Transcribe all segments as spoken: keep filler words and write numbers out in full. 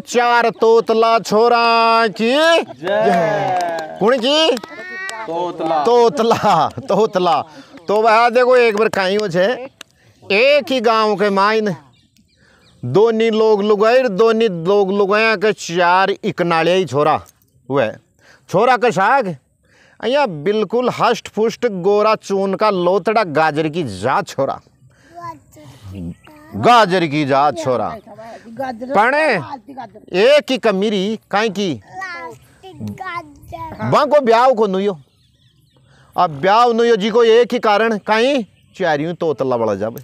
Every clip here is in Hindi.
चार तोतला छोरा की कौन की तोतला तोतला तोतला। तो वह देखो एक बार कहीं हो छे एक ही गांव के माइन दोनी लोग लुगाई दोनी लोग लुगाया के चार इकनाले ही छोरा हुए छोरा का साग अया बिल्कुल हष्ट पुष्ट गोरा चून का लोतड़ा गाजर की जात छोरा गाजर की जात छोरा पणे एक ही कमीरी काई की बाको ब्याह को नुयो अब ब्याह नुयो जी को एक ही कारण काई चारियों तोतला बड़ा जब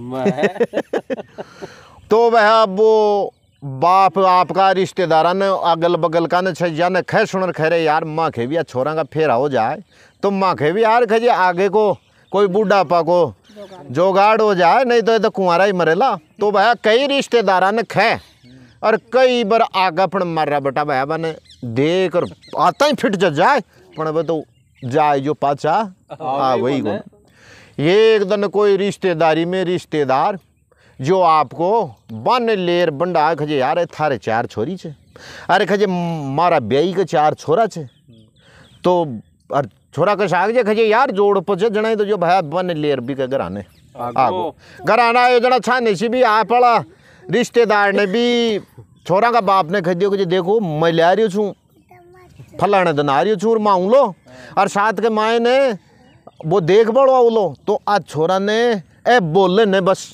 तो वह वो बाप आपका रिश्तेदारा ने अगल बगल का न छा न खे सुनर खरे यार माँ खे भी छोरा का फेरा हो जाए तो माँ खे भी यार खजे आगे को कोई बूढ़ापा को जोगाड़ हो जाए नहीं तो ये तो कुंवारा ही मरेला। तो वह कई रिश्तेदारा ने खे और कई बार आगा पण मारा बेटा वह बने देख और आता ही फिट जाए पण अब तो जाए जो पाचा आ वही को एक दिन कोई रिश्तेदारी में रिश्तेदार जो आपको बन लेर बंडा खजे यार थारे चार छोरी छे अरे खजे मारा ब्याई के चार छोरा छे तो और छोरा का साग जे खजे यार जोड़ पचे जनाई तो जो भाई बन लेर भी के घराने आगो घराना ये जना छाने से भी आप पड़ा रिश्तेदार ने भी छोरा का बाप ने खदियो कि देखो मैं ले आ रही छूं फलाने दिन आ रही छूं और मांग लो और साथ के माए ने वो देख बड़ो लो तो आज छोरा ने ए बोले ने बस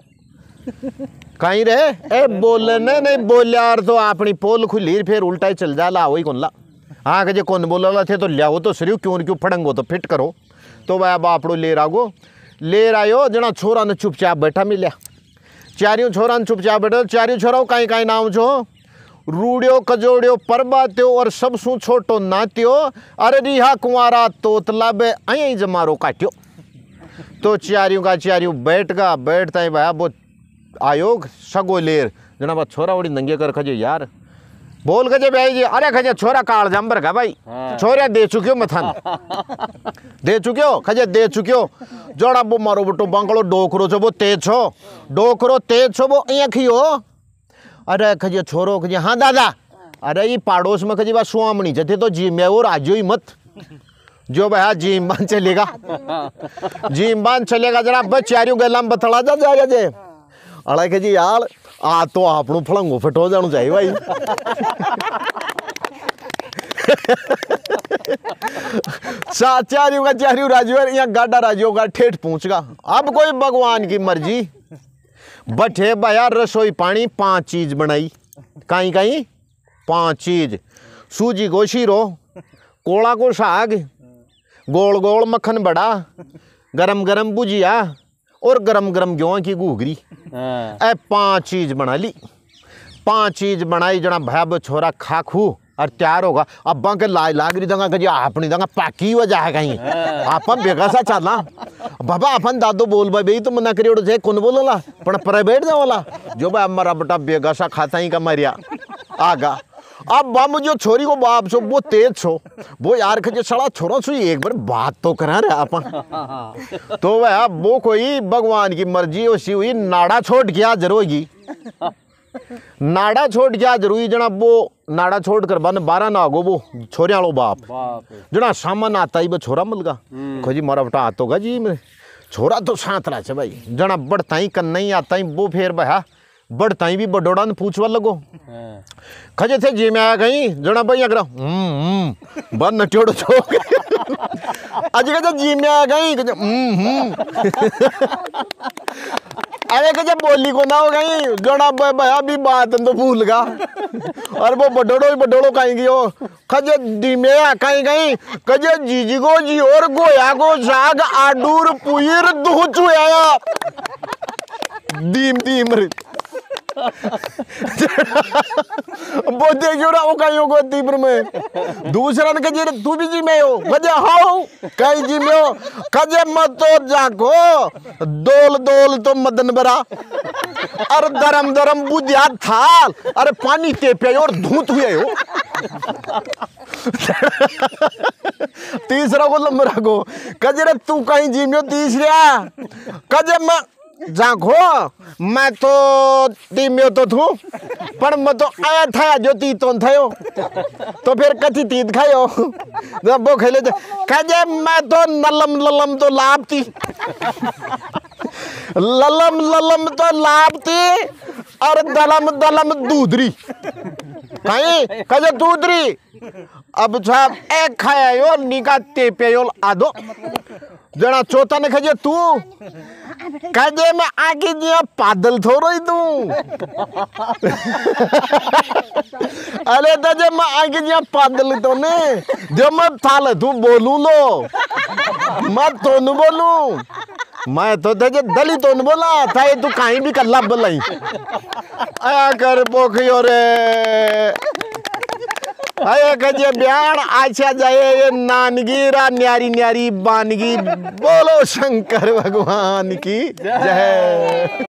कहीं रहे ए बोले ने नहीं बोल यार तो अपनी पोल खुली फिर उल्टा ही चल जा ला वही कौन ला हाँ कहे कौन बोला थे तो लियाओ तो सरियो क्यों क्यों फड़ंगो तो फिट करो तो वह बापड़ो ले आगो ले आयो जना छोरा ने चुपचाप बैठा मिलिया चारियों छोरा ने चुपचाप बैठो चारियों छोरा कहीं कहीं नाम छो रूड़ियो कजोड़ियो परबात्यो और सब सु छोटो नात्यो अरे रिहा कुंवारा तोतला बे अं जमारो काट्यो। तो चारियों का चारियों बैठ गा बैठता है भाई वो आयोग सगो लेर जना बा छोरा उड़ी नंगे कर खजे यार बोल खजे भाई जी अरे खजे छोरा काल जंबर का भाई छोरिया दे चुक्यो मथन दे चुक्यो खजे दे चुक्यो जोड़ा वो मारो बटो बंगलो डोकरो छो वो तेज छो डोकरो तेज छो वो अं खियो अरे खजे छोरो खजे हाँ दादा अरे ये पाड़ोस में खजे बा सुआमणी जथे तो जी में और आजो ही मत जो भाई जिम बान चलेगा जिम बान चलेगा जरा बस चारियों गला में बतला जा जाएगा जे अड़ा के जी यार आ तो आपनों फलंगो फिट हो जाना चाहिए भाई चारियों का चारियों राजू यहाँ गाड़ा राजू का ठेठ पहुंचगा। अब कोई भगवान की मर्जी बठे भैया रसोई पानी पांच चीज बनाई कहीं कहीं पांच चीज सूजी को शीरो कोड़ा को साग गोल गोल मक्खन बड़ा गरम गरम भुजिया और गरम गरम गेहूं की घूगरी ए पांच चीज बना ली पांच चीज बनाई जना भैया छोरा खा खू और तैयार होगा अब के लाज लाग रही दंगा कजी अपनी दंगा पाकी हो जाए कहीं अपन बेगा सा चलना बाबा अपन दादो बोल भाई तो मना करियो जे कौन बोलला पण प्राइवेट जावला जो भाई हमारा बेटा बेगा सा खाता ही का मरिया आगा। अब बम जो छोरी को बाप छो वो तेज छो वो यार खजे सड़ा छोरा छो एक बार बात तो करा रहे अपन तो वह वो कोई भगवान की मर्जी उसी हुई नाड़ा छोड़ गया जरूरी नाड़ा छोड़ गया जरूरी जना वो नाड़ा छोड़ कर बन बारह ना गो वो छोरे वालों बाप जना सामान आता ही वो छोरा मिलगा खोजी मारा बेटा आता होगा जी मेरे छोरा तो साथ रहा भाई जना बढ़ता ही कर नहीं आता ही वो फिर बहा बढ़ता ही भी बडोड़ा ने पूछवा लगो खजे थे जी में आ गई जना भाई अगर हम्म बन नटियोड़ो छोक आज कहते जी में आ गई हम्म अरे कहे बोली को ना हो गई जोड़ा भैया भी बात तो भूल गा और वो बडोड़ो बडोड़ो कहीं गयो खजे दीमे कहीं गई कजे जीजी को जी और गोया को साग आडूर पुईर दूह चुया दीम दीम रे वो देखियो ना वो कहीं को तीव्र में दूसरा ने कहे तू भी जी में हो कजे हाउ कहीं जी में हो कजे मत तो जाको दोल दोल तो मदन बरा और दरम दरम बुझिया थाल अरे पानी ते पे और धूत हुए हो तीसरा को लंबरा को कजे रे तू कहीं जी में हो तीसरा कजे मैं जाखो मैं तो तीम्यो तो थू पर मैं तो आया था जो ती तो थयो तो फिर कथी तीत खायो जब वो खेले कहे मैं तो नलम ललम तो लाभती ललम ललम तो लाभती और दलम दलम दूधरी कहीं कहे दूधरी अब साहब एक खाया यो निका ते पेयोल आदो जना चौथा ने खजे तू कहे मैं आगे जिया पादल थोड़ो ही तू अरे तो जे मैं आगे जिया पादल तो ने जो मैं थाल तू बोलू लो मैं तो न बोलू मैं तो जे दली तो न बोला था ये तू कहीं भी कल्ला बोलाई आया कर पोखियो रे अये कजे ब्याण आशा जाए ये नानगीरा न्यारी न्यारी बानगी बोलो शंकर भगवान की जय।